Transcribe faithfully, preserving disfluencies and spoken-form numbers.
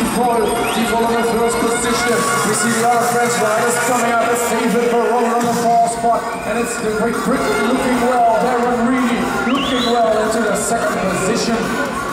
default, default on the first position. We see the other French riders coming out as favorite for Roman on the fourth spot, and it's the Great Britain looking well. Darren Reedy looking well into the second position.